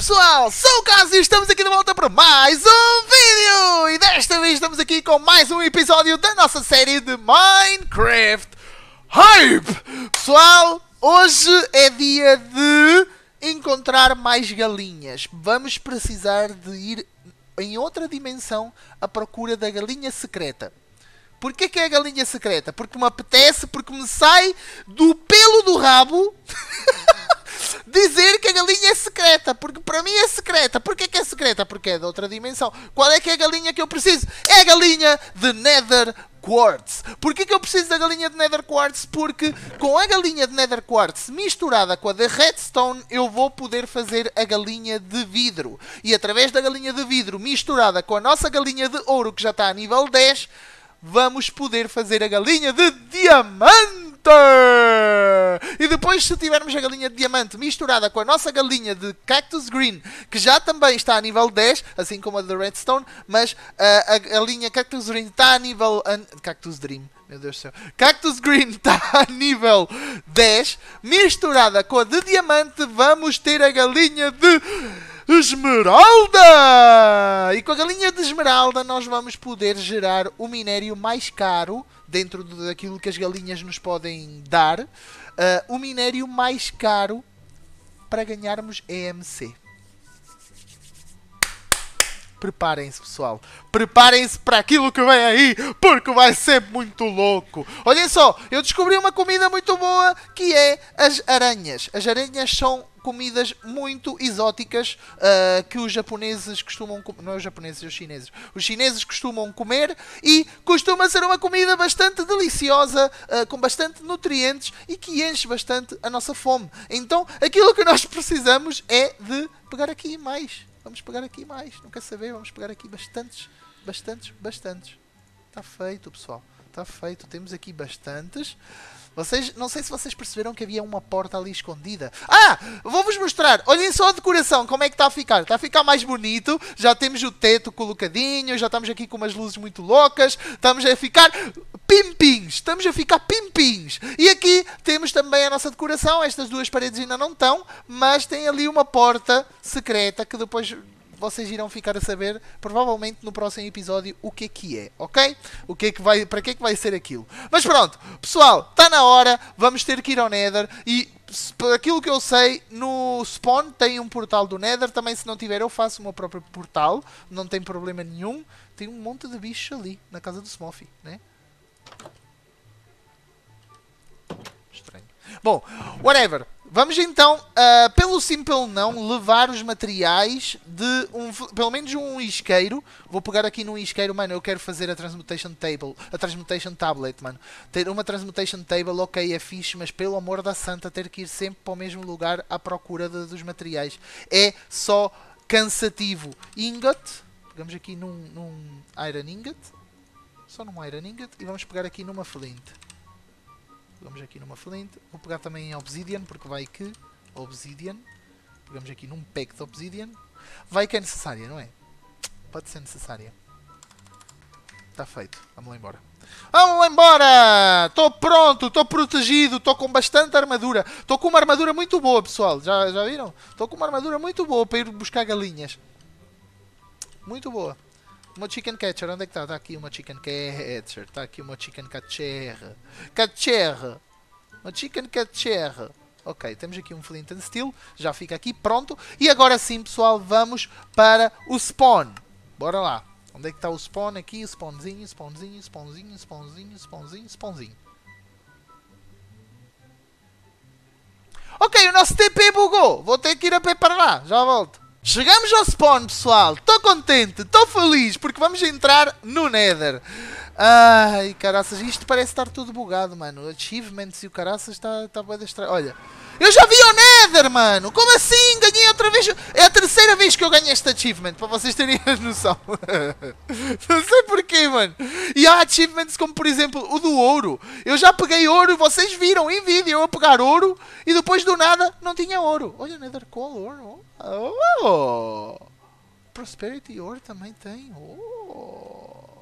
pessoal, sou o Cássio e estamos aqui de volta para mais um vídeo! E desta vez estamos aqui com mais um episódio da nossa série de Minecraft Hype! Pessoal, hoje é dia de encontrar mais galinhas. Vamos precisar de ir em outra dimensão à procura da galinha secreta. Porquê que é a galinha secreta? Porque me apetece, porque me sai do pelo do rabo dizer que a galinha é secreta, porque para mim é secreta. Porquê que é secreta? Porque é de outra dimensão. Qual é que é a galinha que eu preciso? É a galinha de Nether Quartz. Porquê que eu preciso da galinha de Nether Quartz? Porque com a galinha de Nether Quartz misturada com a de Redstone, eu vou poder fazer a galinha de vidro. E através da galinha de vidro misturada com a nossa galinha de ouro, que já está a nível 10, vamos poder fazer a galinha de diamante! E depois, se tivermos a galinha de diamante misturada com a nossa galinha de Cactus Green, que já também está a nível 10, assim como a de Redstone, mas a galinha Cactus Green está a nível... Cactus Dream, meu Deus do céu. Cactus Green está a nível 10, misturada com a de diamante, vamos ter a galinha de Esmeralda! E com a galinha de Esmeralda nós vamos poder gerar o minério mais caro dentro daquilo que as galinhas nos podem dar. O minério mais caro para ganharmos EMC. Preparem-se, pessoal. Preparem-se para aquilo que vem aí, porque vai ser muito louco. Olhem só, eu descobri uma comida muito boa, que é as aranhas. As aranhas são comidas muito exóticas que os japoneses costumam comer. Não é os japoneses, os chineses. Os chineses costumam comer e costuma ser uma comida bastante deliciosa, com bastante nutrientes e que enche bastante a nossa fome. Então, aquilo que nós precisamos é de pegar aqui mais. Vamos pegar aqui mais. Não quer saber? Vamos pegar aqui bastantes. Está feito, pessoal. Está feito. Temos aqui bastantes. Não sei se vocês perceberam que havia uma porta ali escondida. Vou-vos mostrar. Olhem só a decoração. Como é que está a ficar? Está a ficar mais bonito. Já temos o teto colocadinho. Já estamos aqui com umas luzes muito loucas. Estamos a ficar pimpins. E aqui temos também a nossa decoração. Estas duas paredes ainda não estão. Mas tem ali uma porta secreta que depois vocês irão ficar a saber, provavelmente no próximo episódio, o que é, ok? Para que é que vai ser aquilo. Mas pronto, pessoal, está na hora, vamos ter que ir ao Nether e, por aquilo que eu sei, no spawn tem um portal do Nether, também se não tiver eu faço o meu próprio portal, não tem problema nenhum. Tem um monte de bichos ali, na casa do Smurfy, né? Estranho. Bom, whatever. Vamos então, pelo simples não, levar os materiais de pelo menos um isqueiro. Vou pegar aqui num isqueiro, mano, eu quero fazer a Transmutation Tablet, mano. Ter uma Transmutation Table, ok, é fixe, mas pelo amor da santa, ter que ir sempre para o mesmo lugar à procura dos materiais. É só cansativo. Ingot, pegamos aqui num Iron Ingot. Só num Iron Ingot e vamos pegar aqui numa Flint. Pegamos aqui numa Flint. Vou pegar também em Obsidian, porque vai que... Obsidian. Pegamos aqui num pack de Obsidian. Vai que é necessária, não é? Pode ser necessária. Está feito. Vamos lá embora. Vamos lá embora! Estou pronto, estou protegido, estou com bastante armadura. Estou com uma armadura muito boa, pessoal. Já viram? Estou com uma armadura muito boa para ir buscar galinhas. Muito boa. O meu chicken catcher, onde é que está? Está aqui o meu chicken catcher. Está aqui o meu chicken catcher. Uma chicken catcher. Ok, temos aqui um flint and steel. Já fica aqui pronto. E agora sim, pessoal, vamos para o spawn. Bora lá. Onde é que está o spawn? Aqui, o spawnzinho. Ok, o nosso TP bugou. Vou ter que ir a pé para lá. Já volto. Chegamos ao spawn, pessoal. Estou contente, estou feliz, porque vamos entrar no Nether. Ai, caraças, isto parece estar tudo bugado, mano. Achievements e o caraças está bem estranho. Olha, eu já vi o Nether, mano. Como assim? Ganhei outra vez. É a terceira vez que eu ganho este achievement, para vocês terem a noção. Não sei porquê, mano. E há achievements como, por exemplo, o do ouro. Eu já peguei ouro, vocês viram em vídeo eu a pegar ouro e depois do nada não tinha ouro. Olha, Nether Coal, ouro. Oh. Prosperity Ore também tem. Oh.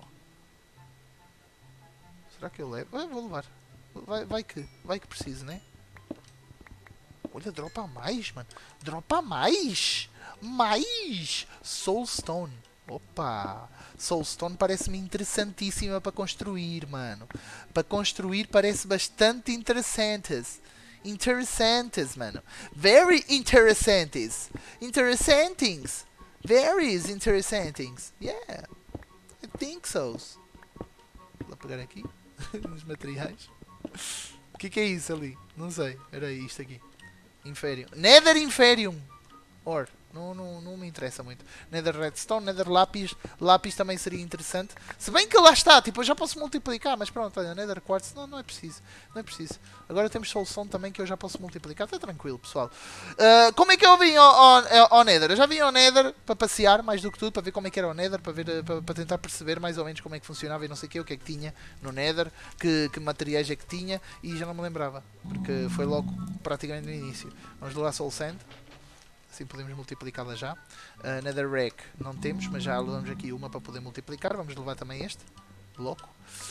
Será que eu levo? Vou levar. Vai que preciso, né? Olha, dropa mais, mano. Dropa mais. mais Soulstone. Opa! Soulstone parece-me interessantíssima para construir, mano. Para construir parece bastante interessantes. Interessantes, mano. Very interessantes. Interessantings. Very interessantings. Yeah. I think so. Vou pegar aqui. Nos materiais. O que é isso ali? Não sei. Era isto aqui. Inferium. Nether Inferium. Or. Não me interessa muito. Nether Redstone, Nether Lápis. Lápis também seria interessante. Se bem que lá está, tipo, eu já posso multiplicar, mas pronto, olha, Nether Quartz, não é preciso. Não é preciso. Agora temos Soulstone também que eu já posso multiplicar. Está tranquilo, pessoal. Como é que eu vim ao Nether? Eu já vim ao Nether para passear, mais do que tudo, para ver como é que era o Nether, para tentar perceber mais ou menos como é que funcionava e não sei o que é que tinha no Nether, que materiais é que tinha, e já não me lembrava, porque foi logo praticamente no início. Vamos levar Soul Sand. Assim podemos multiplicá-la já. Netherrack não temos, mas já levamos aqui uma para poder multiplicar. Vamos levar também este bloco.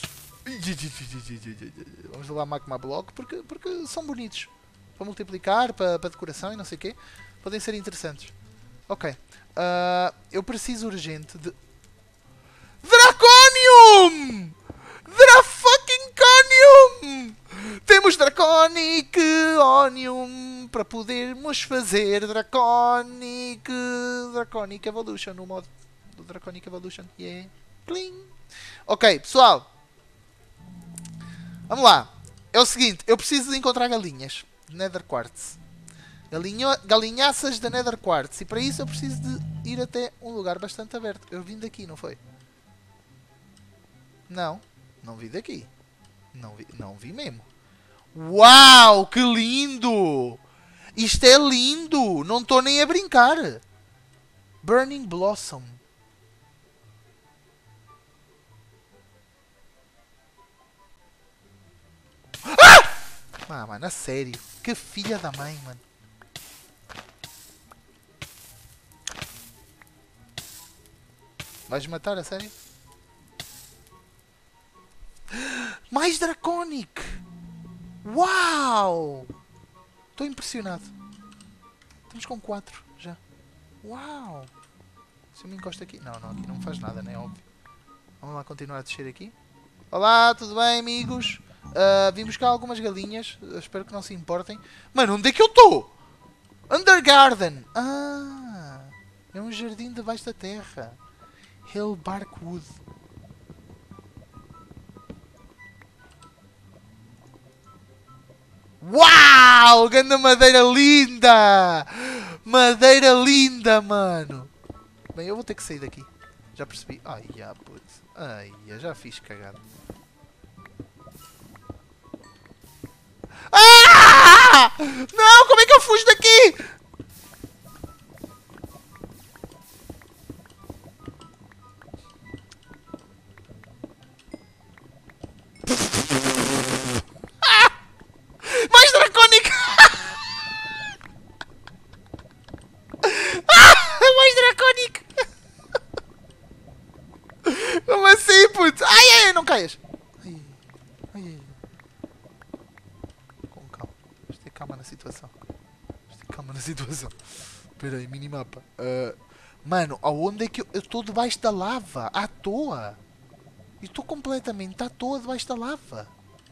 Vamos levar Magma Block porque são bonitos. Para multiplicar, para decoração e não sei o quê. Podem ser interessantes. Ok. Eu preciso urgente de... Draconium! Draffucking-conium! Temos Draconic Onium para podermos fazer Draconic Evolution no modo do Draconic Evolution. Yeah. Cling. Ok, pessoal. Vamos lá. É o seguinte, eu preciso de encontrar galinhas de Nether Quartz. Galinhaças da Nether Quartz. E para isso eu preciso de ir até um lugar bastante aberto. Eu vim daqui, não foi? Não vi daqui. Não vi mesmo. Uau, que lindo! Isto é lindo! Não estou nem a brincar. Burning Blossom. Ah, mano, a sério. Que filha da mãe, mano. Vais matar, a sério? Mais Draconic! Uau! Estou impressionado. Estamos com 4 já. Uau! Se eu me encosto aqui... Não, aqui não me faz nada, né? Óbvio. Vamos lá continuar a descer aqui. Olá, tudo bem, amigos? Vim buscar algumas galinhas. Espero que não se importem. Mano, onde é que eu estou? Undergarden! Ah! É um jardim debaixo da terra. Hellbarkwood. Uau! Ganda madeira linda! Madeira linda, mano! Bem, eu vou ter que sair daqui. Já percebi. Ai, putz. Ai, já fiz cagada. Ah! Não, como é que eu fujo daqui? Mais Draconic! Mais Draconic! Como assim, putz? Ai, não caias! Ai. Com calma. Vamos ter calma na situação. Espera aí, minimapa. Mano, aonde é que eu estou debaixo da lava? À toa! Eu estou completamente à toa debaixo da lava.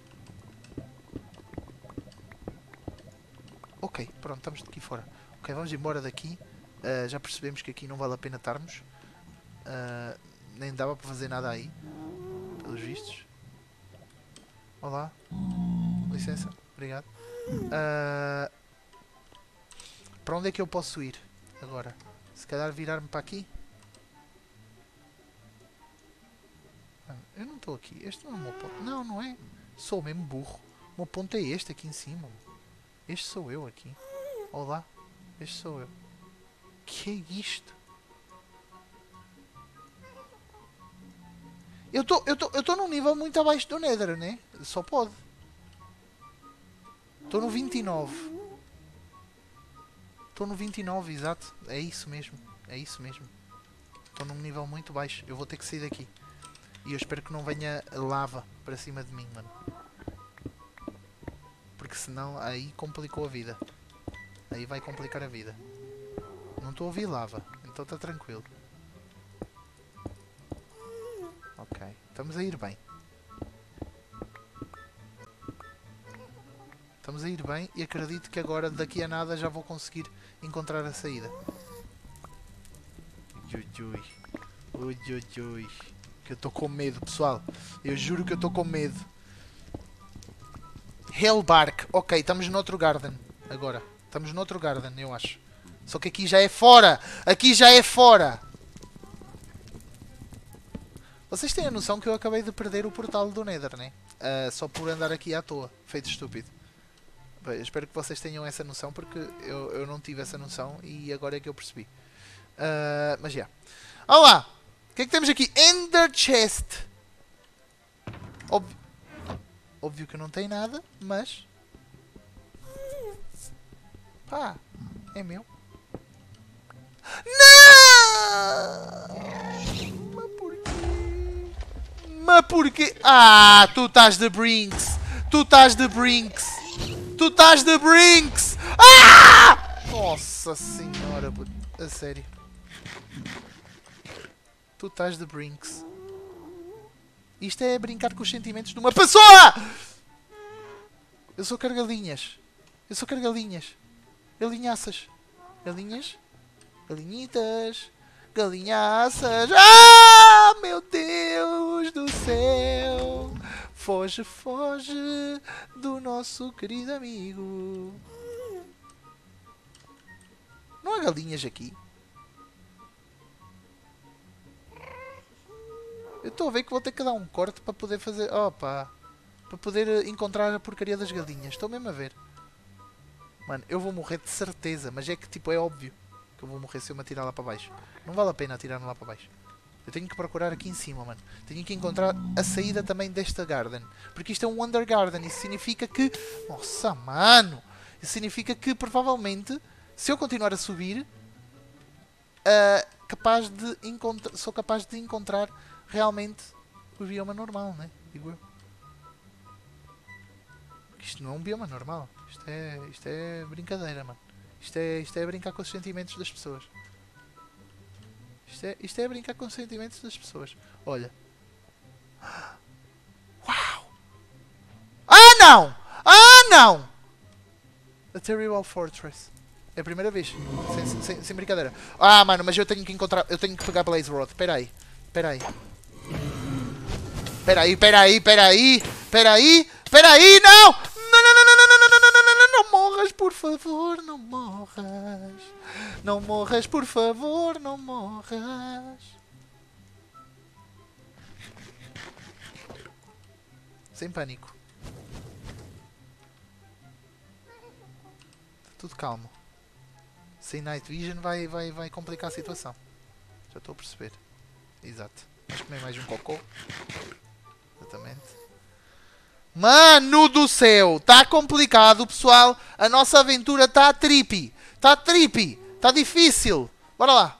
Ok, pronto, estamos daqui fora. Ok, vamos embora daqui. Já percebemos que aqui não vale a pena estarmos. Nem dava para fazer nada aí. Pelos vistos. Olá. Licença, obrigado. Para onde é que eu posso ir agora? Se calhar virar-me para aqui? Eu não estou aqui. Este não é o meu ponto. Não, não é. Sou mesmo burro. O meu ponto é este aqui em cima. Este sou eu aqui. Olá. Este sou eu. Que é isto? Eu estou num nível muito abaixo do Nether, né? Só pode. Estou no 29. Estou no 29, exato. É isso mesmo. Estou num nível muito baixo. Eu vou ter que sair daqui. E eu espero que não venha lava para cima de mim, mano. Porque senão aí complicou a vida. Aí vai complicar a vida. não estou a ouvir lava. Então está tranquilo. Ok. Estamos a ir bem. Estamos a ir bem e acredito que agora, daqui a nada, já vou conseguir encontrar a saída. Ui, ui. Ui, ui, ui. Que eu estou com medo, pessoal. Eu juro que eu estou com medo. Hellbark. Ok, estamos noutro garden. Agora. Estamos noutro garden, eu acho. Só que aqui já é fora. Aqui já é fora. Vocês têm a noção que eu acabei de perder o portal do Nether, né? Só por andar aqui à toa. Feito estúpido. Bem, eu espero que vocês tenham essa noção, porque eu não tive essa noção e agora é que eu percebi. Mas já. Olá! O que é que temos aqui? Ender Chest. Óbvio que não tem nada, mas... Pá, é meu. Não! Mas porquê? Mas porquê? Ah, tu estás de Brinks! Tu estás de Brinks! Tu estás de Brinks! Ah! Nossa senhora, a sério. Tu estás de Brinks. Isto é brincar com os sentimentos de uma pessoa! Eu sou cargalinhas. Eu sou cargalinhas. Galinhaças. Galinhas. Galinhitas. Galinhaças. Ah, meu Deus do céu. Foge, foge do nosso querido amigo. Não há galinhas aqui. Eu estou a ver que vou ter que dar um corte para poder fazer... Opa! Para poder encontrar a porcaria das galinhas. Estou mesmo a ver. Mano, eu vou morrer de certeza. Mas é que tipo, é óbvio que eu vou morrer se eu me atirar lá para baixo. Não vale a pena atirar-me lá para baixo. Eu tenho que procurar aqui em cima, mano. Tenho que encontrar a saída também desta garden. Porque isto é um Wonder Garden. Isso significa que... Nossa, mano! Isso significa que provavelmente, se eu continuar a subir... sou capaz de encontrar realmente o bioma normal, né? Digo eu. Isto não é um bioma normal. Isto é brincadeira, mano. Isto é brincar com os sentimentos das pessoas. Isto é brincar com os sentimentos das pessoas. Olha. Uau! Ah, não! Ah, não! A Terrible Fortress. É a primeira vez. Sem brincadeira. Ah, mano, mas eu tenho que encontrar... Eu tenho que pegar Blaze Rod. Espera aí. Espera aí. Espera aí, espera aí, espera aí. Espera aí. Espera aí, não! Não, não, não, não, não, não, não, não, não, não, não, não morras, por favor, não morras. Não morras, por favor, não morras. Sem pânico. Tudo calmo. Sem Night Vision vai complicar a situação. Já estou a perceber. Exato. Vamos comer mais um cocô. Exatamente. Mano do céu! Está complicado, pessoal. A nossa aventura está trippy. Está trippy. Está difícil. Bora lá.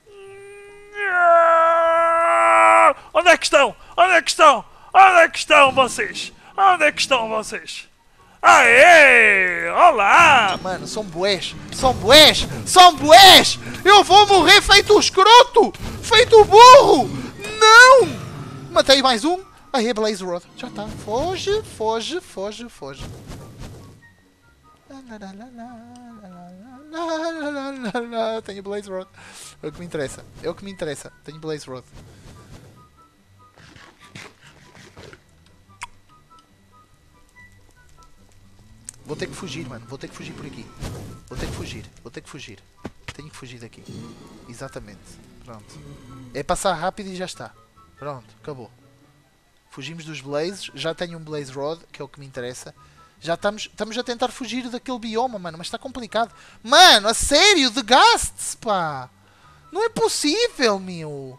Onde é que estão? Onde é que estão? Onde é que estão vocês? Onde é que estão vocês? Aê! Olá! Mano, são bués. São bués. São bués. Eu vou morrer feito escroto. Feito burro. Não! Matei mais um. Aí, Blaze Rod. Já está. Foge, foge, foge, foge. Tenho Blaze Rod. É o que me interessa. É o que me interessa. Tenho Blaze Rod. Vou ter que fugir, mano. Vou ter que fugir por aqui. Vou ter que fugir. Vou ter que fugir. Tenho que fugir daqui. Exatamente. Pronto. É passar rápido e já está. Pronto. Acabou. Fugimos dos Blazes. Já tenho um Blaze Rod, que é o que me interessa. Já estamos a tentar fugir daquele bioma, mano. Mas está complicado. Mano, a sério? The Ghasts, pá. Não é possível, meu.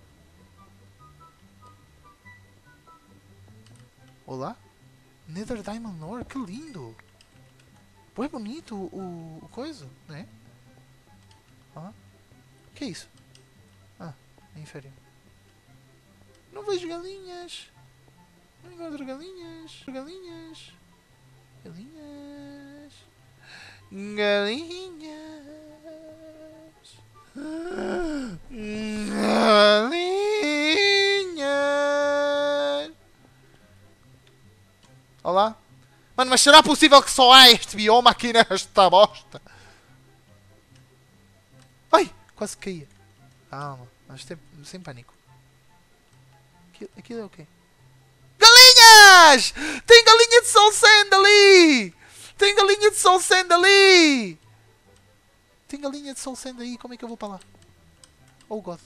Olá? Nether Diamond Ore. Que lindo. Pô, é bonito o coisa, né? Ah. Que é isso? Ah, é inferior. Não vejo galinhas. Não encontro galinhas. Galinhas. Galinhas. Galinhas. Galinhas. Olá. Mano, mas será possível que só há este bioma aqui nesta bosta? Ai, quase caía. Calma, mas sem pânico. Aquilo é o quê? Galinhas! Tem galinha de Soul Sand ali! Tem galinha de Soul Sand ali! Tem galinha de Soul Sand aí, como é que eu vou para lá? Oh God.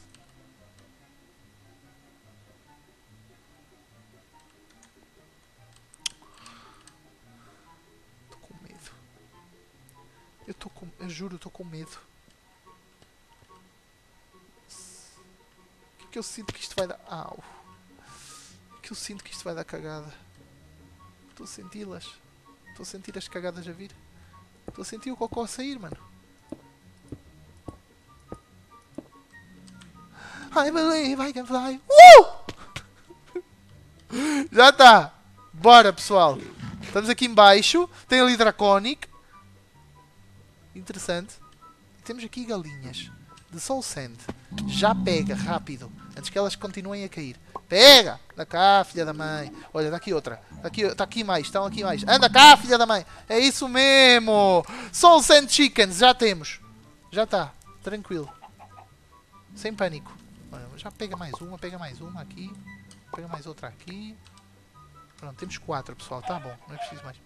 Estou com medo. Eu juro, estou com medo. O que é que eu sinto que isto vai dar? Au. O que eu sinto que isto vai dar cagada? Estou a senti-las. Estou a sentir as cagadas a vir. Estou a sentir o cocó a sair, mano. I believe I can fly. Já está. Bora, pessoal. Estamos aqui em baixo. Tem ali Draconic. Interessante. E temos aqui galinhas de Soul Sand. Já pega, rápido. Antes que elas continuem a cair. Pega! Anda cá, filha da mãe. Olha, está aqui outra. Está aqui mais, estão aqui mais. Anda cá, filha da mãe. É isso mesmo. Soul Sand Chickens, já temos. Já está. Tranquilo. Sem pânico. Olha, já pega mais uma aqui. Pega mais outra aqui. Pronto, temos 4, pessoal. Tá bom, não é preciso mais.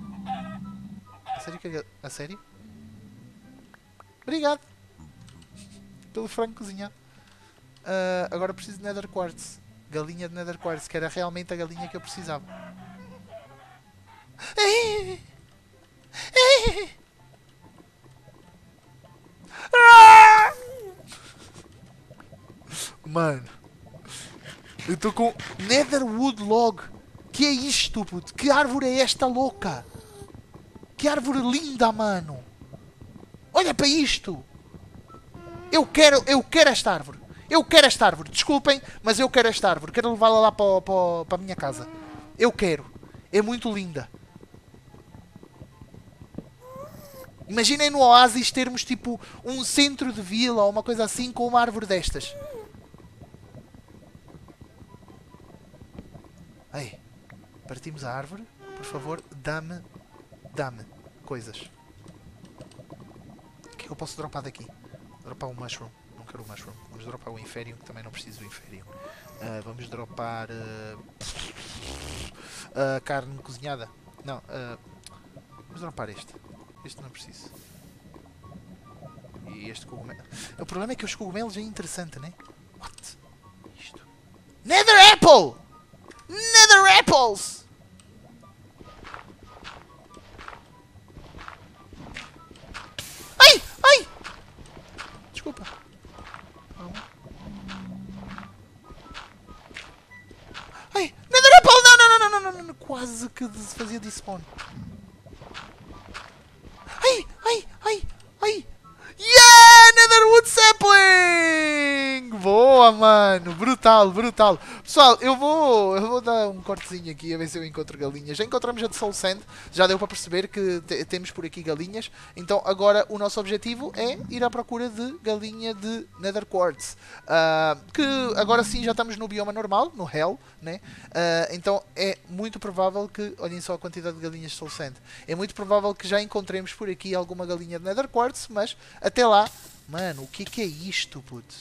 A sério? Obrigado. Pelo frango cozinhado. Agora preciso de Nether Quartz. Galinha de Nether Quartz, que era realmente a galinha que eu precisava. Mano, eu estou com Netherwood Log. Que é isto, puto? Que árvore é esta louca? Que árvore linda, mano. Olha para isto. Eu quero esta árvore. Eu quero esta árvore. Desculpem, mas eu quero esta árvore. Quero levá-la lá para a minha casa. Eu quero. É muito linda. Imaginem no Oasis termos tipo um centro de vila ou uma coisa assim com uma árvore destas. Ei, partimos a árvore. Por favor, dá-me coisas. O que é que eu posso dropar daqui? Dropar um mushroom. Não quero o mushroom. Vamos dropar o Inferium, que também não preciso do Inferium. Vamos dropar carne cozinhada. Não, vamos dropar este. Este não preciso. E este cogumelo. O problema é que os cogumelos é interessante, né? What? Isto. Nether Apple! Nether Apples! Ai! Ai! Desculpa. Ai! Nether Apple! Não. Quase que se fazia despawn. Ai! Yeah! Netherwood Sapling! Boa, mano! Brutal. Pessoal, eu vou dar um cortezinho aqui a ver se eu encontro galinhas. Já encontramos a de Soul Sand. Já deu para perceber que temos por aqui galinhas. Então agora o nosso objetivo é ir à procura de galinha de Nether Quartz. Que agora sim já estamos no bioma normal, no Hell, né? Então é muito provável que... Olhem só a quantidade de galinhas de Soul Sand. É muito provável que já encontremos por aqui alguma galinha de Nether Quartz, mas até lá... Mano, o que é isto, puto?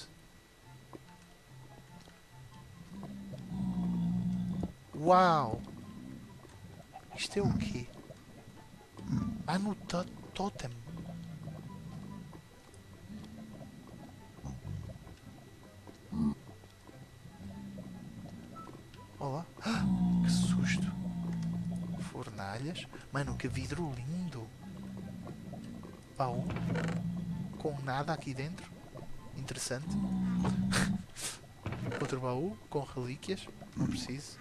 Uau! Isto é o quê? No totem. Olá. Que susto. Fornalhas. Mano, que vidro lindo. Baú. Com nada aqui dentro. Interessante. Outro baú com relíquias. Não preciso.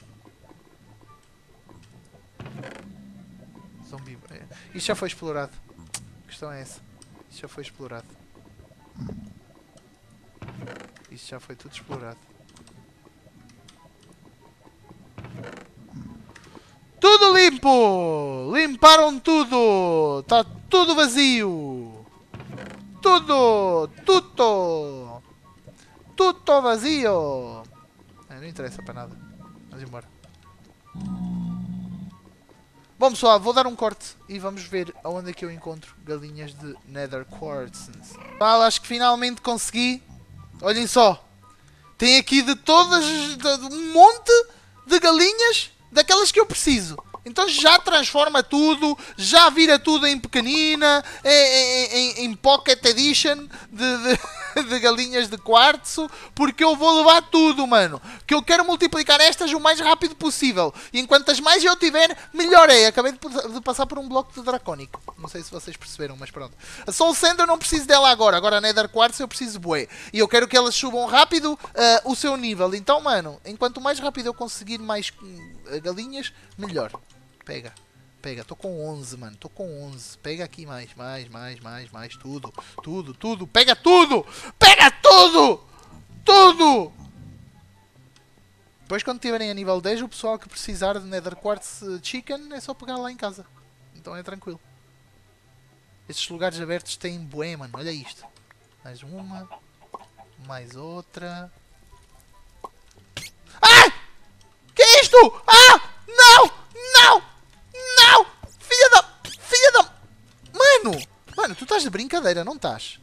Zombi. Isto já foi explorado. A questão é essa. Isto já foi explorado. Isto já foi tudo explorado. Tudo limpo! Limparam tudo! Está tudo vazio! Tudo! Tudo! Tudo vazio! Não interessa para nada. Vamos embora. Bom pessoal, vou dar um corte e vamos ver aonde é que eu encontro galinhas de Nether Quartz. Acho que finalmente consegui. Olhem só. Tem aqui de todas, um monte de galinhas daquelas que eu preciso. Então já transforma tudo, já vira tudo em pequenina, em Pocket Edition de galinhas de quartzo, porque eu vou levar tudo, mano. Que eu quero multiplicar estas o mais rápido possível. E enquanto mais eu tiver, melhor é. Acabei de passar por um bloco de Draconic. Não sei se vocês perceberam, mas pronto. A Soul Sand eu não preciso dela agora. Agora a Nether Quartz eu preciso bué. E eu quero que elas subam rápido o seu nível. Então, mano, enquanto mais rápido eu conseguir mais galinhas, melhor. Pega, pega, tô com 11, mano, tô com 11, pega aqui mais, tudo, pega tudo, tudo! Depois quando estiverem a nível 10, o pessoal que precisar de Nether Quartz Chicken é só pegar lá em casa, então é tranquilo. Estes lugares abertos têm bué, mano, olha isto, mais uma, mais outra... Ah! Que é isto? Ah! Não! Filha da... Mano, tu estás de brincadeira, não estás?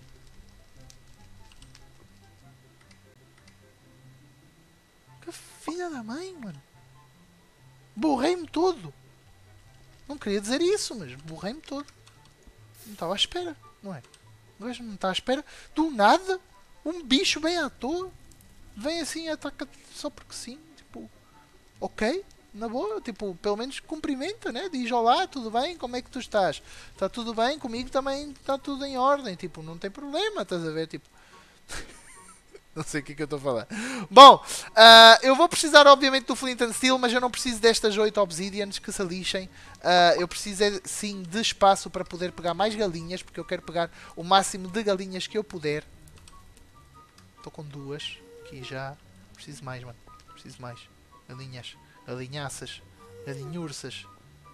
Que filha da mãe, mano. Borrei-me todo. Não queria dizer isso, mas borrei-me todo. Não estava à espera, não é? Não está à espera. Do nada, um bicho bem à toa. Vem assim e ataca só porque sim. Tipo, ok. Na boa, tipo, pelo menos cumprimenta, né? Diz olá, tudo bem? Como é que tu estás? Está tudo bem? Comigo também está tudo em ordem. Tipo, não tem problema, estás a ver? Tipo... não sei o que é que eu estou a falar. Bom, eu vou precisar obviamente do Flint and Steel, mas eu não preciso destas 8 Obsidians que se lixem. Eu preciso sim de espaço para poder pegar mais galinhas, porque eu quero pegar o máximo de galinhas que eu puder. Estou com 2 aqui já. Preciso mais, mano. Preciso mais. Galinhas. Galinhaças, galinhurças,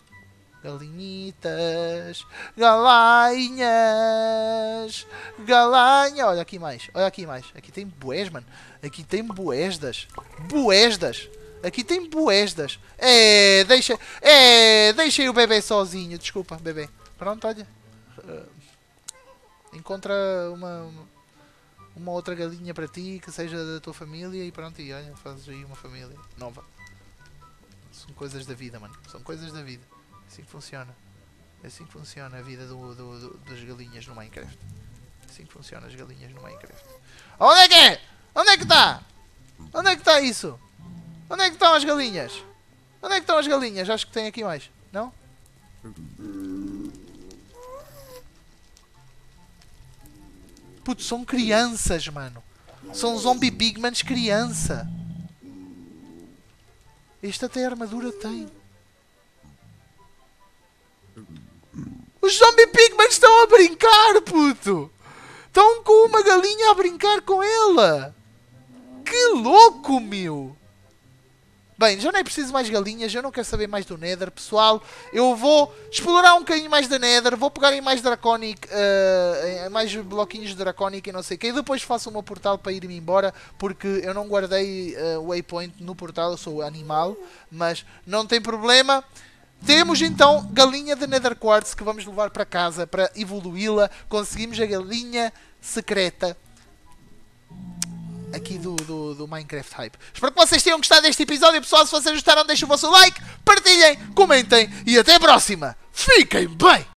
galinhitas, galinhas, galanha. Olha aqui mais, Aqui tem bués, mano. Aqui tem buésdas. Aqui tem buésdas. Deixei o bebê sozinho. Desculpa, bebê. Pronto, olha. Encontra uma outra galinha para ti, que seja da tua família e pronto. E olha, fazes aí uma família nova. São coisas da vida, mano. São coisas da vida. Assim que funciona. Assim que funciona a vida das galinhas no Minecraft. Assim que funciona as galinhas no Minecraft. Onde é que é? Onde é que está? Onde é que está isso? Onde é que estão as galinhas? Onde é que estão as galinhas? Acho que tem aqui mais. Não? Putz, são crianças, mano. São zombie pigments criança. Este até a armadura tem. Os zombie pigments estão a brincar, puto! Estão com uma galinha a brincar com ela! Que louco, meu! Bem, já nem preciso mais galinhas, eu não quero saber mais do Nether, pessoal. Eu vou explorar um bocadinho mais da Nether, vou pegar em mais Draconic, mais bloquinhos de Draconic e não sei o que. E depois faço o meu portal para ir-me embora, porque eu não guardei o waypoint no portal, eu sou animal, mas não tem problema. Temos então galinha de Nether Quartz que vamos levar para casa para evoluí-la. Conseguimos a galinha secreta aqui do Minecraft Hype. Espero que vocês tenham gostado deste episódio, pessoal. Se vocês gostaram, deixem o vosso like, partilhem, comentem e até a próxima. Fiquem bem!